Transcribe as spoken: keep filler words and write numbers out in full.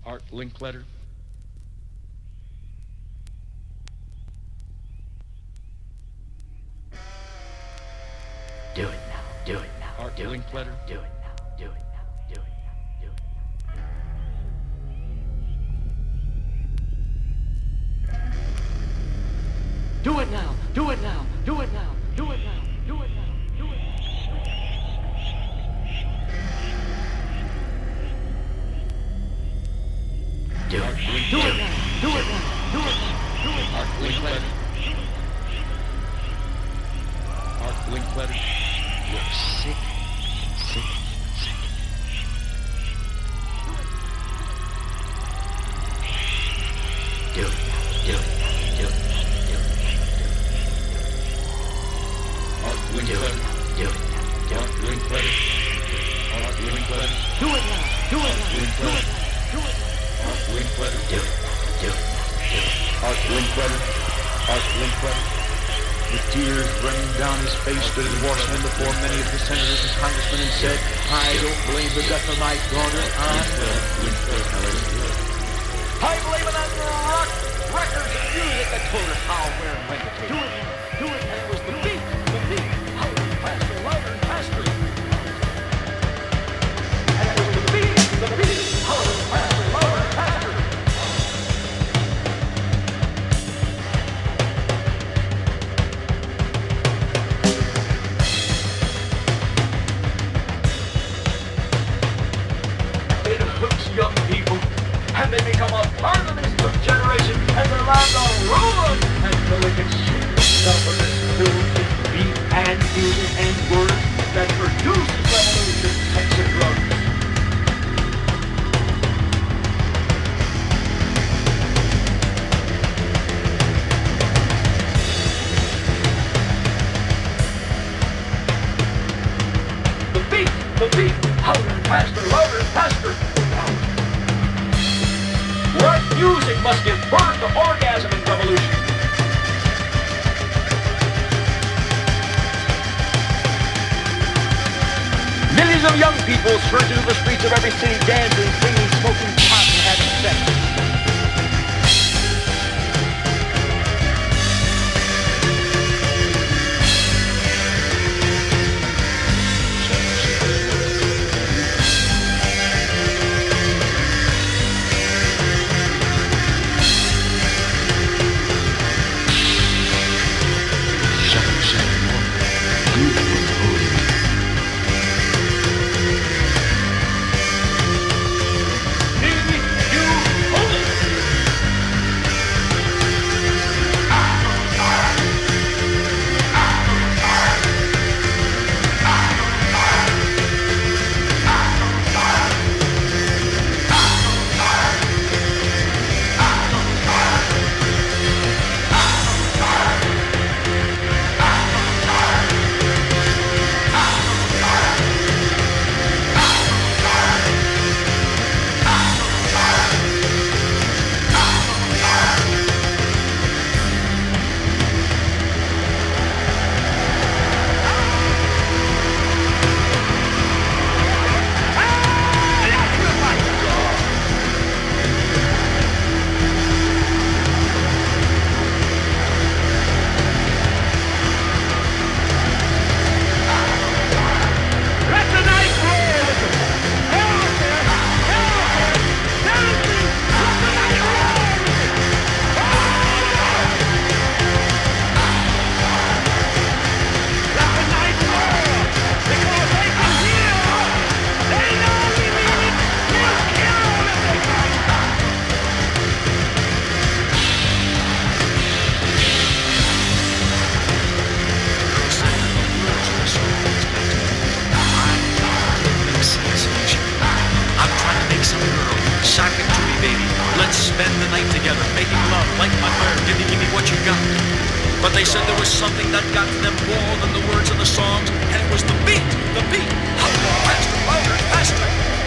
Art Linkletter. Do it now, do it now. Art do Linkletter. It now, do it now, do it now, do it now, do it now. Do it now, do it now, do it now, do it now, do it now, do it now. Do it, do it now, do it now, do it now, do it now. Art Linkletter. Art Linkletter. You're sick, sick, sick. Do it now, do it now, do it now, do it now, Art do it now, Linkletter. do it now, do Art it Linkletter. Art Linkletter. do it now, do it now, do it now, do it now. Art Linkletter. Do it now, do it now, do it now. Art Linkletter. Art Linkletter. With tears running down his face, stood as Washington before many of the senators and congressmen and said, I don't blame the death of my daughter on I blame it on the rock records and music that told us how, where, and when to take Do it. it now, do it And now. it was the beat, the beat, louder, faster, louder, and faster. And it was the beat, the beat, louder, faster, louder, and faster. It hooks young people, and they become a part of this new generation, and their lives are ruined until they can see themselves in this filthy beat and music and words that produces revolution, sex, and drugs. The beat, the beat, louder, faster, louder, faster. Rock music must give birth to orgasm and revolution. Millions of young people surge into the streets of every city, dancing, singing, smoking pot, and having sex. But they said there was something that got to them more than the words of the songs, and it was the beat, the beat, louder, faster, louder, faster.